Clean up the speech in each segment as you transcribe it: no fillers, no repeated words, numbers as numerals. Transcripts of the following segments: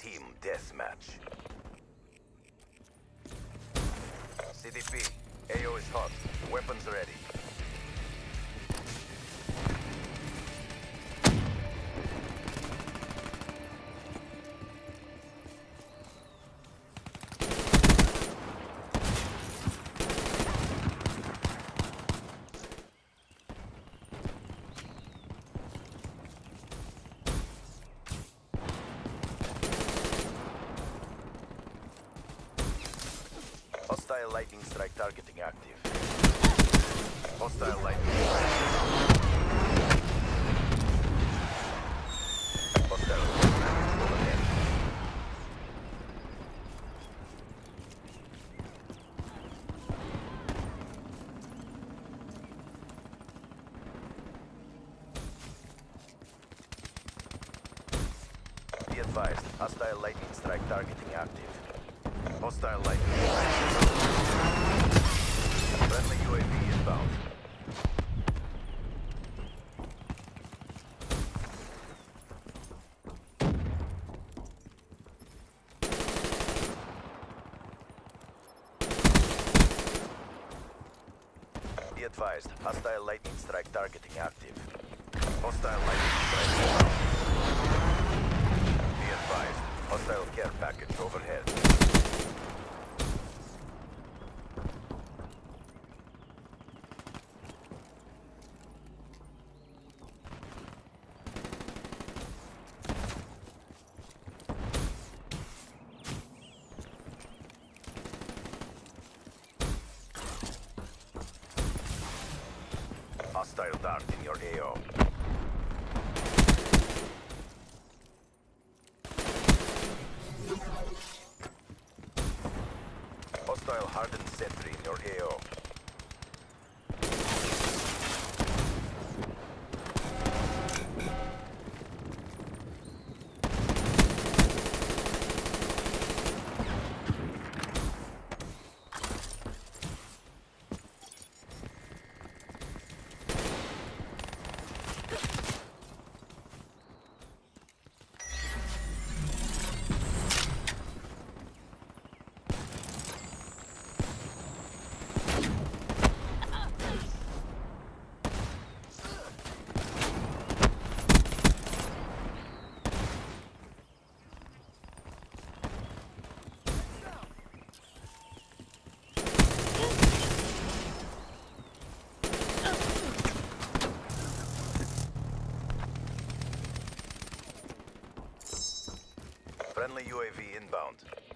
Team deathmatch. CDP, AO is hot. Weapons ready. Hostile lightning strike targeting active. Hostile lightning strike. Hostile package overhead. Be advised, hostile lightning strike targeting active. Hostile lightning strike. Friendly UAV inbound. Be advised, hostile lightning strike targeting active. Hostile lightning strike inbound. Be advised, hostile care package overhead. Hostile dart in your AO. Hostile hardened sentry in your AO. Friendly UAV inbound.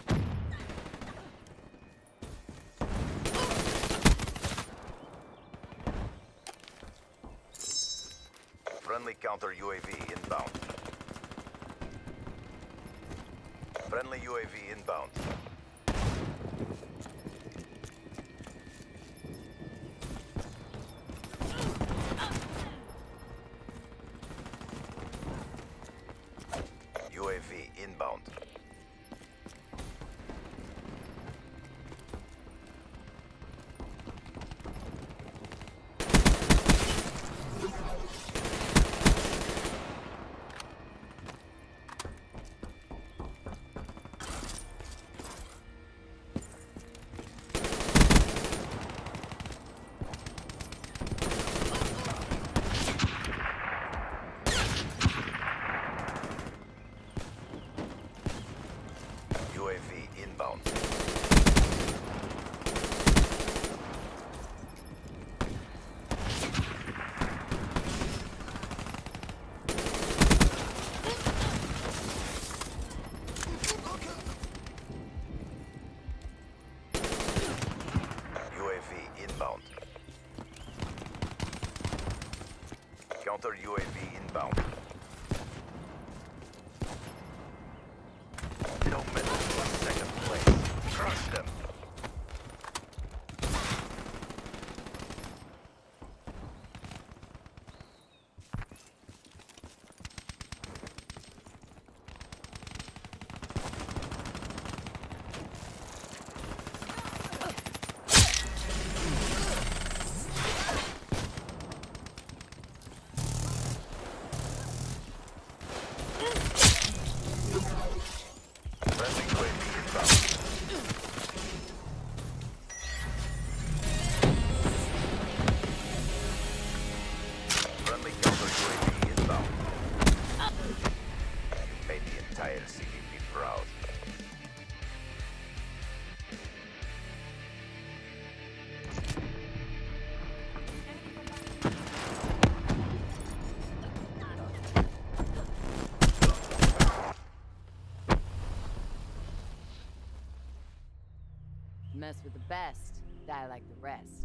Friendly counter UAV inbound. Friendly UAV inbound. UAV inbound. UAV inbound. UAV inbound. Counter UAV inbound. No medal for second place. Crush them. Mess with the best, die like the rest.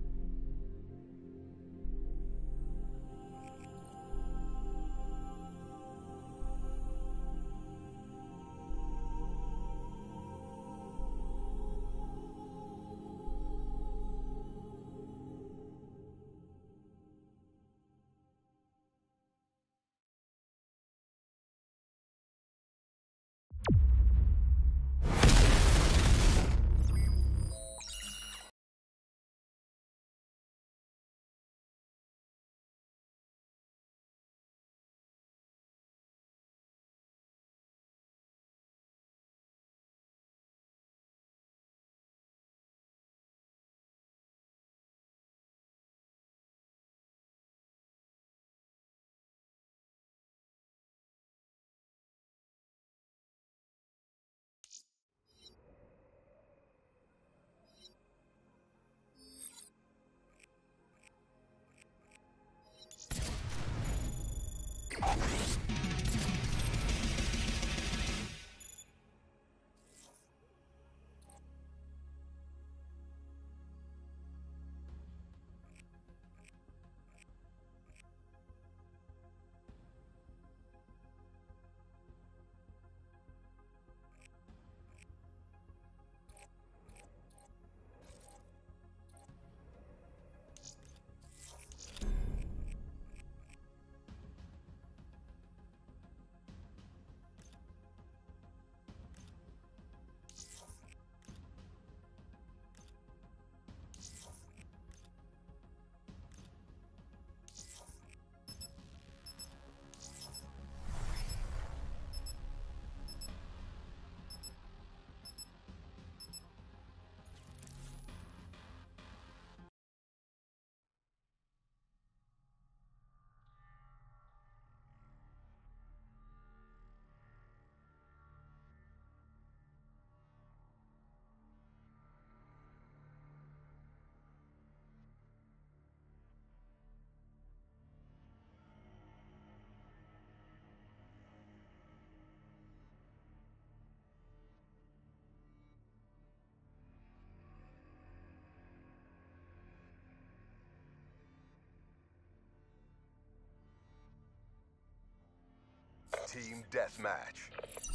Team Deathmatch.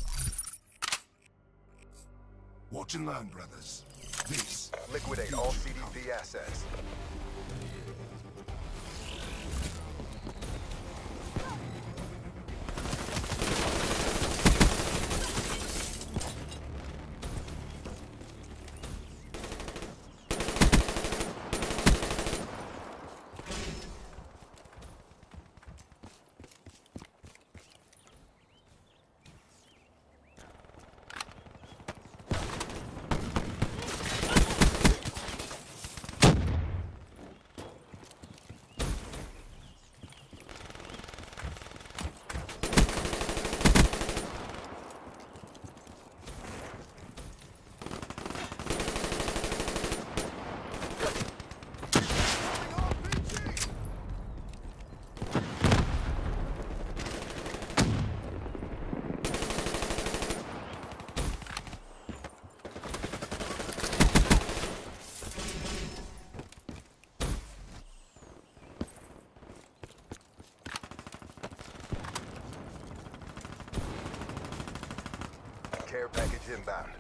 Watch and learn, brothers. This. Liquidate all CDP assets. Care package inbound.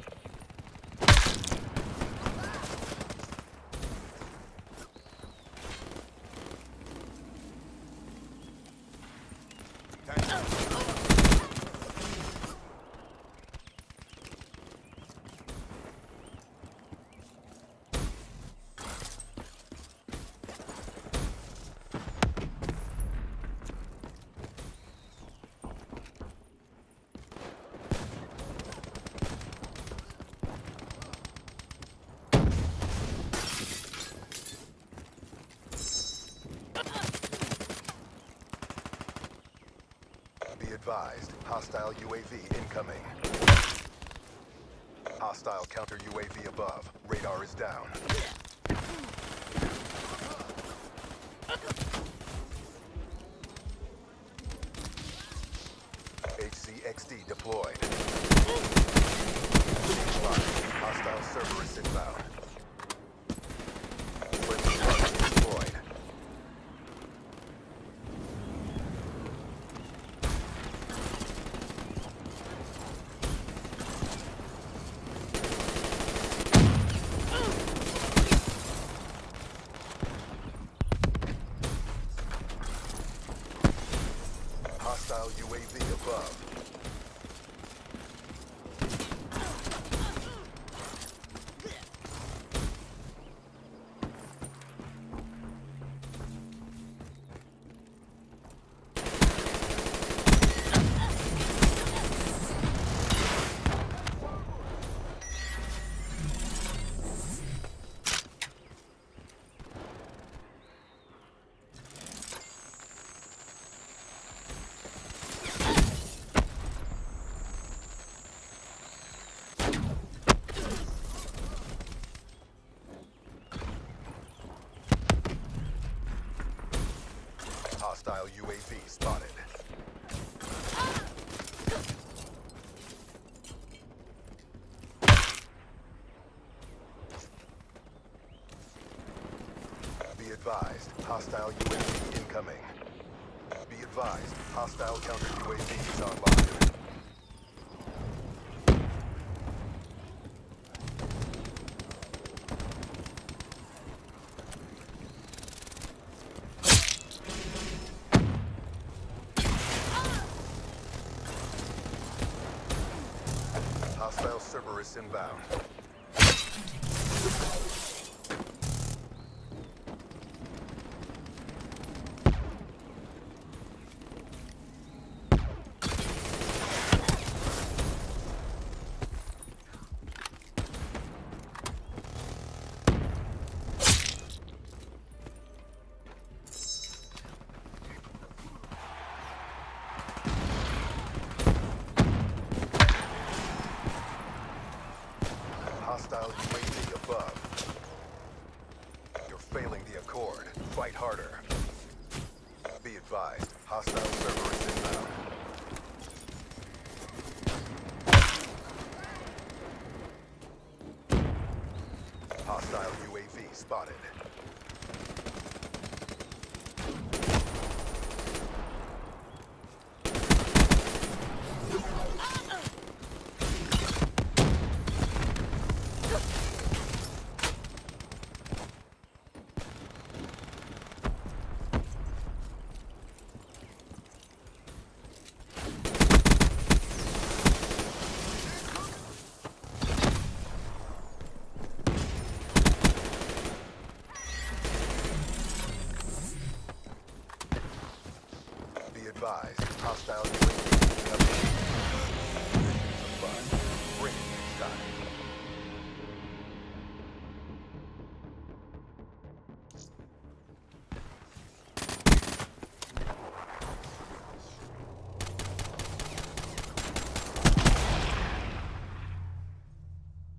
Be advised, hostile UAV incoming. Hostile counter UAV above. Radar is down. HCXD deployed. Hostile Cerberus inbound. spotted. Be advised, hostile UAV incoming. Be advised, hostile counter UAVs online. Hostile Cerberus inbound. Hostile UAV above. You're failing the Accord. Fight harder. Be advised, hostile Cerberus inbound. Hostile UAV spotted. Advised, hostile UAV incoming. Bring it inside.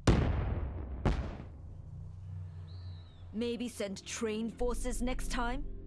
Maybe send trained forces next time?